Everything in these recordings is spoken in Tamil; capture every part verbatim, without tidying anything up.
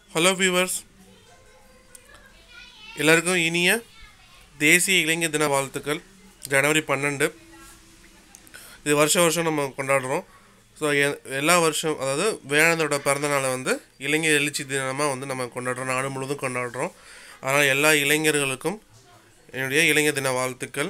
ஹலோ வியூவர்ஸ், எல்லாருக்கும் இனிய தேசிய இளைஞர் தின வாழ்த்துக்கள். ஜனவரி பன்னெண்டு இது வருஷம் வருஷம் நம்ம கொண்டாடுறோம். ஸோ எல்லா வருஷம், அதாவது விவேகானந்தரோட பிறந்தநாளை வந்து இளைஞர் எழுச்சி தினமாக வந்து நம்ம கொண்டாடுறோம், நாடு முழுவதும் கொண்டாடுறோம். அதனால் எல்லா இளைஞர்களுக்கும் என்னுடைய இளைஞர் தின வாழ்த்துக்கள்.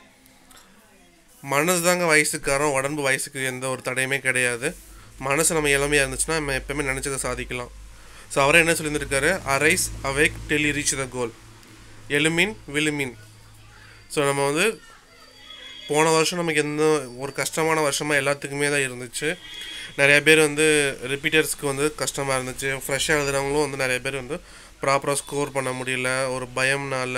மனசு தாங்க வயசுக்காரம், உடம்பு வயசுக்கு எந்த ஒரு தடையுமே கிடையாது. மனசு நம்ம இளமையாக இருந்துச்சுன்னா நம்ம எப்போவுமே நினச்சதை சாதிக்கலாம். ஸோ அவரை என்ன சொல்லியிருந்திருக்காரு, arise awake till you reach the goal, எழுமின் விழுமின். ஸோ நம்ம வந்து போன வருஷம் நமக்கு எந்த ஒரு கஷ்டமான வருஷமாக எல்லாத்துக்குமே தான் இருந்துச்சு. நிறைய பேர் வந்து ரிப்பீட்டர்ஸ்க்கு வந்து கஷ்டமாக இருந்துச்சு. ஃப்ரெஷ்ஷாக எழுதுகிறவங்களும் வந்து நிறைய பேர் வந்து ப்ராப்பராக ஸ்கோர் பண்ண முடியல, ஒரு பயம்னால,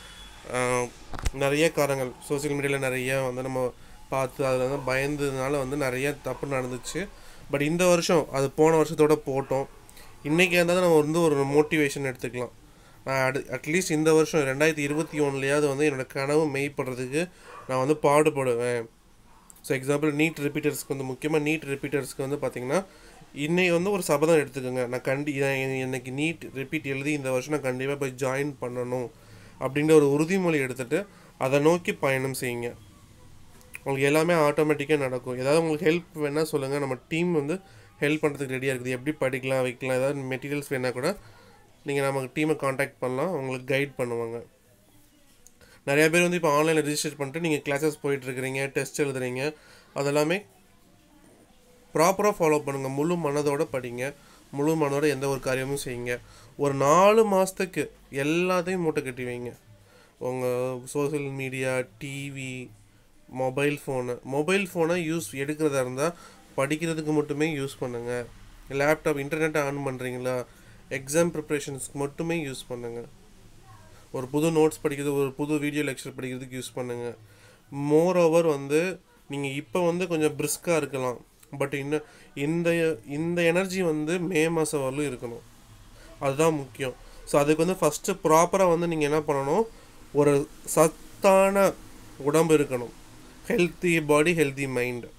நிறைய காரணங்கள் சோசியல் மீடியாவில் நிறைய வந்து நம்ம பார்த்து அதில் வந்து பயந்ததுனால வந்து நிறைய தப்பு நடந்துச்சு. பட் இந்த வருஷம் அது போன வருஷத்தோடு போட்டோம். இன்றைக்கி இருந்தால் நம்ம வந்து ஒரு மோட்டிவேஷன் எடுத்துக்கலாம். நான் அடு அட்லீஸ்ட் இந்த வருஷம் ரெண்டாயிரத்தி இருபத்தி ஒன்றுலையாவது வந்து என்னோடய கனவு மெய்ப்படுறதுக்கு நான் வந்து பாடுபடுவேன். ஸோ எக்ஸாம்பிள் நீட் ரிப்பீட்டர்ஸ்க்கு வந்து, முக்கியமாக நீட் ரிப்பீட்டர்ஸ்க்கு வந்து பார்த்திங்கன்னா இன்றைக்கி வந்து ஒரு சபதம் எடுத்துக்கோங்க. நான் கண்டி எனக்கு நீட் ரிப்பீட் எழுதி இந்த வருஷம் நான் கண்டிப்பாக போய் ஜாயின் பண்ணணும் அப்படிங்கிற ஒரு உறுதிமொழி எடுத்துகிட்டு அதை நோக்கி பயணம் செய்யுங்க. உங்களுக்கு எல்லாமே ஆட்டோமேட்டிக்காக நடக்கும். ஏதாவது உங்களுக்கு ஹெல்ப் வேணால் சொல்லுங்கள், நம்ம டீம் வந்து ஹெல்ப் பண்ணுறதுக்கு ரெடியாக இருக்குது. எப்படி படிக்கலாம் வைக்கலாம், ஏதாவது மெட்டீரியல்ஸ் வேணால் கூட நீங்கள் நமக்கு டீமை காண்டாக்ட் பண்ணலாம், உங்களுக்கு கைட் பண்ணுவாங்க. நிறையா பேர் வந்து இப்போ ஆன்லைனில் ரிஜிஸ்டர் பண்ணிட்டு நீங்கள் கிளாஸஸ் போயிட்டுருக்கிறீங்க, டெஸ்ட் எழுதுறீங்க, அதெல்லாமே ப்ராப்பராக ஃபாலோ பண்ணுங்கள். முழு மனதோடு படிங்க, முழு மனதோட எந்த ஒரு காரியமும் செய்யுங்க. ஒரு நாலு மாதத்துக்கு எல்லாத்தையும் மூட்டை கட்டி வைங்க. உங்கள் social media, TV, mobile phone mobile ஃபோனை யூஸ் எடுக்கிறதா இருந்தால் படிக்கிறதுக்கு மட்டுமே யூஸ் பண்ணுங்கள். லேப்டாப், இன்டர்நெட்டை ஆன் பண்ணுறீங்களா, எக்ஸாம் ப்ரிப்ரேஷன்ஸ்க்கு மட்டுமே யூஸ் பண்ணுங்கள். ஒரு புது நோட்ஸ் படிக்கிறது, ஒரு புது வீடியோ லெக்சர் படிக்கிறதுக்கு யூஸ் பண்ணுங்கள். மோர் ஓவர் வந்து நீங்கள் இப்போ வந்து கொஞ்சம் பிரிஸ்காக இருக்கலாம், பட் இன்னும் இந்த இந்த எனர்ஜி வந்து மே மாதம் வரலும் இருக்கணும். அதுதான் முக்கியம். ஸோ அதுக்கு வந்து ஃபஸ்ட்டு ப்ராப்பராக வந்து நீங்கள் என்ன பண்ணணும், ஒரு சத்தான உடம்பு இருக்கணும். Healthy body, healthy mind.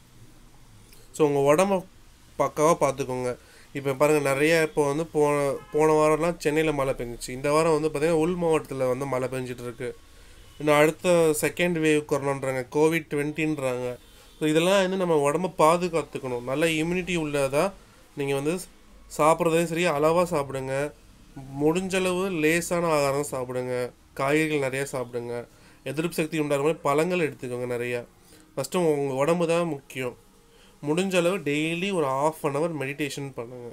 So உங்கள் உடம்பை பக்காவாக பார்த்துக்கோங்க. இப்போ பாருங்கள், நிறைய இப்போ வந்து போன போன வாரம்லாம் சென்னையில் மழை பெஞ்சிச்சு. இந்த வாரம் வந்து பார்த்திங்கன்னா உள் மாவட்டத்தில் வந்து மழை பெஞ்சிட்ருக்கு. இன்னும் அடுத்த செகண்ட் வேவ் கொரோனான்றாங்க, கோவிட் டுவெண்ட்டின்றாங்க. ஸோ இதெல்லாம் வந்து நம்ம உடம்பை பாதுகாத்துக்கணும். நல்ல இம்யூனிட்டி உள்ளதாக நீங்கள் வந்து சாப்பிட்றதையும் சரி அளவாக சாப்பிடுங்க. முடிஞ்சளவு லேசான ஆகாரம் சாப்பிடுங்க, காய்கறிகள் நிறையா சாப்பிடுங்க. எதிர்ப்பு சக்தி உண்டாகிற மாதிரி பழங்கள் எடுத்துக்கோங்க நிறையா. ஃபஸ்ட்டு உங்கள் உடம்பு தான் முக்கியம். முடிஞ்சளவு டெய்லி ஒரு ஆஃப் அன் ஹவர் மெடிடேஷன் பண்ணுங்கள்.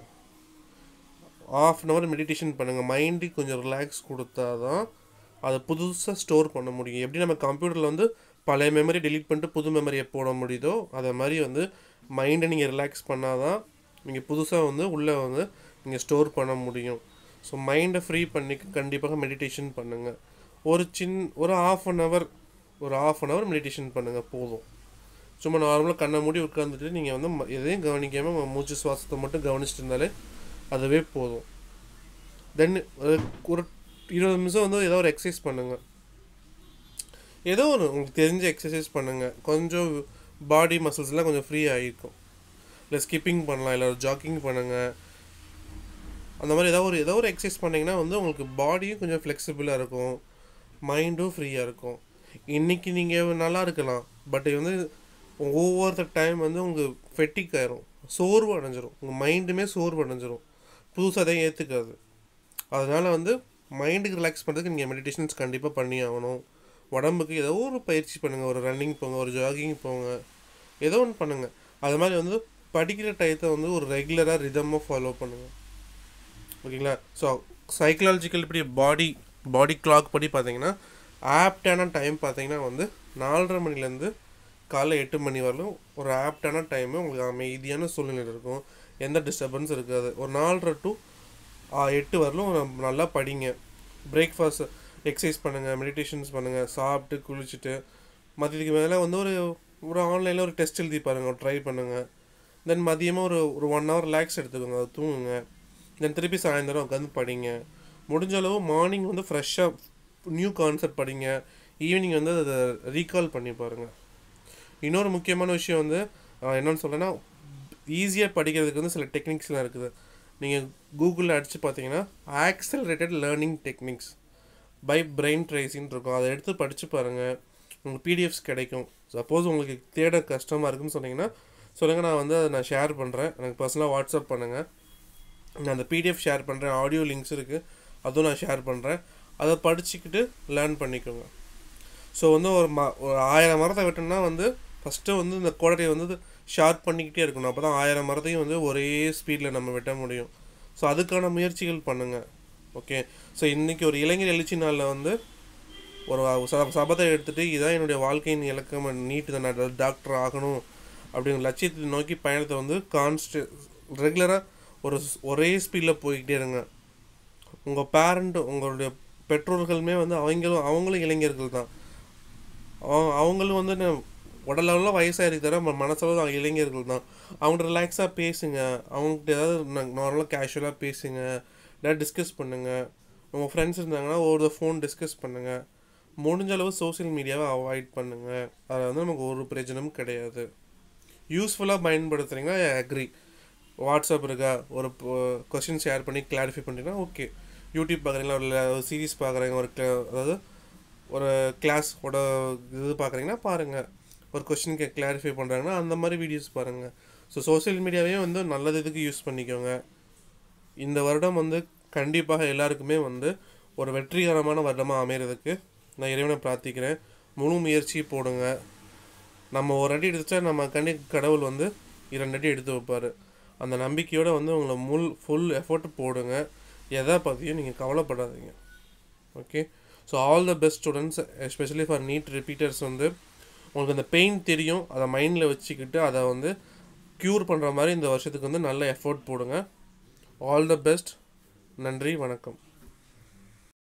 ஆஃப் அன் ஹவர் மெடிடேஷன் பண்ணுங்கள். மைண்டுக்கு கொஞ்சம் ரிலாக்ஸ் கொடுத்தா தான் அதை புதுசாக ஸ்டோர் பண்ண முடியும். எப்படி நம்ம கம்ப்யூட்டரில் வந்து பழைய மெமரி டெலீட் பண்ணிட்டு புது மெமரியை போட முடியுதோ, அதை மாதிரி வந்து மைண்டை நீங்கள் ரிலாக்ஸ் பண்ணால் தான் நீங்கள் புதுசாக வந்து உள்ளே வந்து நீங்கள் ஸ்டோர் பண்ண முடியும். ஸோ மைண்டை ஃப்ரீ பண்ணி கண்டிப்பாக மெடிடேஷன் பண்ணுங்கள். ஒரு சின் ஒரு ஆஃப் அன் ஹவர் ஒரு ஆஃப் அன் ஹவர் மெடிடேஷன் பண்ணுங்கள், போதும். சும்மா நார்மலாக கண்ணை மூடி உட்காந்துட்டு நீங்கள் வந்து எதையும் கவனிக்காமல் மூச்சு சுவாசத்தை மட்டும் கவனிச்சுட்டு இருந்தாலே அதுவே போதும். தென் ஒரு இருபது நிமிஷம் வந்து ஏதோ ஒரு எக்ஸசைஸ் பண்ணுங்கள். ஏதோ ஒரு உங்களுக்கு தெரிஞ்ச எக்ஸசைஸ் பண்ணுங்கள். கொஞ்சம் பாடி மசில்ஸ்லாம் கொஞ்சம் ஃப்ரீ ஆகிருக்கும். இல்லை ஸ்கிப்பிங் பண்ணலாம், இல்லை ஒரு ஜாக்கிங் பண்ணுங்கள். அந்த மாதிரி ஏதோ ஒரு ஏதோ ஒரு எக்ஸசைஸ் பண்ணிங்கன்னா வந்து உங்களுக்கு பாடியும் கொஞ்சம் ஃப்ளெக்சிபிளாக இருக்கும், மைண்டும் ஃப்ரீயாக இருக்கும். இன்றைக்கி நீங்கள் நல்லா இருக்கலாம், பட் வந்து ஒவ்வொரு டைம் வந்து உங்கள் ஃபெட்டிக் ஆயிரும், சோர்வு அடைஞ்சிரும். உங்கள் மைண்டுமே சோர்வு அடைஞ்சிரும், புதுசாக அதை ஏற்றுக்காது. அதனால் வந்து மைண்டுக்கு ரிலாக்ஸ் பண்ணுறதுக்கு நீங்கள் மெடிடேஷன்ஸ் கண்டிப்பாக பண்ணி ஆகணும். உடம்புக்கு ஏதோ ஒரு பயிற்சி பண்ணுங்கள், ஒரு ரன்னிங் போங்க, ஒரு ஜாகிங் போங்க, ஏதோ ஒன்று பண்ணுங்கள். அது மாதிரி வந்து படிக்கிற டயத்தை வந்து ஒரு ரெகுலராக ரிதமாக ஃபாலோ பண்ணுங்கள், ஓகேங்களா? ஸோ சைக்கலாஜிக்கல் இப்படி பாடி பாடி கிளாக் படி பார்த்தீங்கன்னா ஆப்டான டைம் பார்த்தீங்கன்னா வந்து நாலரை மணிலேருந்து காலைல எட்டு மணி வரலும் ஒரு ஆப்டான டைமு. உங்களுக்கு அமைதியான சூழ்நிலை இருக்கும், எந்த டிஸ்டர்பன்ஸ் இருக்காது. ஒரு நாலரை டு எட்டு வரலும் நல்லா படிங்க. பிரேக்ஃபாஸ்ட் எக்ஸசைஸ் பண்ணுங்கள், மெடிடேஷன்ஸ் பண்ணுங்கள், சாப்பிட்டு குளிச்சுட்டு மதியத்துக்கு மேலே வந்து ஒரு ஒரு ஆன்லைனில் ஒரு டெஸ்ட் எழுதி பாருங்கள், ட்ரை பண்ணுங்கள். தென் மதியமாக ஒரு ஒரு ஒன் ஹவர் ரிலாக்ஸ் எடுத்துக்கோங்க, அது தூங்குங்க. தென் திருப்பி சாயந்தரம் உட்காந்து படிங்க. முடிஞ்ச அளவு மார்னிங் வந்து ஃப்ரெஷ்ஷாக நியூ கான்செப்ட் படிங்க, ஈவினிங் வந்து அதை ரீகால் பண்ணி பாருங்கள். இன்னொரு முக்கியமான விஷயம் வந்து என்னென்னு சொல்கிறேன்னா, ஈஸியாக படிக்கிறதுக்கு வந்து சில டெக்னிக்ஸ்லாம் இருக்குது. நீங்கள் கூகுளில் அடித்து பார்த்தீங்கன்னா accelerated learning techniques by brain ட்ரேசின்னு இருக்கும். அதை எடுத்து படித்து பாருங்கள், உங்களுக்கு பிடிஎஃப்ஸ் கிடைக்கும். சப்போஸ் உங்களுக்கு தேட கஷ்டமாக இருக்குன்னு சொன்னீங்கன்னா சொல்லுங்கள், நான் வந்து அதை நான் ஷேர் பண்ணுறேன். எனக்கு பர்சனலாக வாட்ஸ்அப் பண்ணுங்கள், நான் அந்த பிடிஎஃப் ஷேர் பண்ணுறேன். ஆடியோ லிங்க்ஸ் இருக்குது, அதுவும் நான் ஷேர் பண்ணுறேன். அதை படிச்சுக்கிட்டு லேர்ன் பண்ணிக்கோங்க. ஸோ வந்து ஒரு ம ஒரு ஆயிரம் மரத்தை வெட்டணும்னா வந்து ஃபஸ்ட்டு வந்து இந்த கோடரியை வந்து ஷார்ப் பண்ணிக்கிட்டே இருக்கணும். அப்போ தான் ஆயிரம் மரத்தையும் வந்து ஒரே ஸ்பீடில் நம்ம வெட்ட முடியும். ஸோ அதுக்கான முயற்சிகள் பண்ணுங்கள். ஓகே, ஸோ இன்றைக்கி ஒரு இளைஞர் எழுச்சி நாளில் வந்து ஒரு ச சபத்தை எடுத்துகிட்டு இதான் என்னுடைய வாழ்க்கையின் இலக்கம், நீட்டு தான், நான் டாக்டர் ஆகணும் அப்படிங்கிற லட்சியத்தை நோக்கி பயணத்தை வந்து கான்ஸ்ட் ரெகுலராக ஒரு ஒரே ஸ்பீடில் போய்கிட்டே இருங்க. உங்கள் பேரண்ட், உங்களுடைய பெற்றோர்களுமே வந்து அவங்களும் அவங்களும் இளைஞர்கள் தான். அவங்களும் வந்து உடலளவில் வயசாக இருக்கிற மனசளவு அவங்க இளைஞர்கள் தான். அவங்க ரிலாக்ஸாக பேசுங்க, அவங்ககிட்ட ஏதாவது நார்மலாக கேஷுவலாக பேசுங்க, ஏதாவது டிஸ்கஸ் பண்ணுங்கள். உங்கள் ஃப்ரெண்ட்ஸ் இருந்தாங்கன்னா ஒரு ஃபோன் டிஸ்கஸ் பண்ணுங்கள். முடிஞ்ச அளவு சோசியல் மீடியாவை அவாய்ட் பண்ணுங்கள். அதில் வந்து நமக்கு ஒரு பிரயோஜனமும் கிடையாது. யூஸ்ஃபுல்லாக பயன்படுத்துகிறீங்கன்னா ஐ அக்ரி. வாட்ஸ்அப் இருக்கா, ஒரு கொஸ்டின் ஷேர் பண்ணி கிளாரிஃபை பண்ணிங்கன்னா ஓகே. யூடியூப் பார்க்குறீங்களா, இல்லை ஒரு சீரீஸ் பார்க்குறீங்க, ஒரு அதாவது ஒரு கிளாஸோட இது பார்க்குறீங்கன்னா பாருங்கள். ஒரு கொஸ்டினுக்கு கிளாரிஃபை பண்ணுறாங்கன்னா அந்த மாதிரி வீடியோஸ் பாருங்கள். ஸோ சோசியல் மீடியாவையும் வந்து நல்லது இதுக்கு யூஸ் பண்ணிக்கோங்க. இந்த வருடம் வந்து கண்டிப்பாக எல்லாருக்குமே வந்து ஒரு வெற்றிகரமான வருடமாக அமைகிறதுக்கு நான் இறைவனை பிரார்த்திக்கிறேன். முழு முயற்சி போடுங்க. நம்ம ஒரு அடி எடுத்துட்டா நம்ம கண்டி கடவுள் வந்து இரண்டு அடி எடுத்து வைப்பார். அந்த நம்பிக்கையோடு வந்து உங்களை முல் ஃபுல் எஃபோர்ட் போடுங்க. எதை பற்றியும் நீங்கள் கவலைப்படாதீங்க. Okay, so all the best students, especially for NEET repeaters. வந்து உங்களுக்கு அந்த பெயின் தெரியும், அதை மைண்டில் வச்சுக்கிட்டு அதை வந்து க்யூர் பண்ணுற மாதிரி இந்த வருஷத்துக்கு வந்து நல்ல எஃபோர்ட் போடுங்க. All the best. நன்றி, வணக்கம்.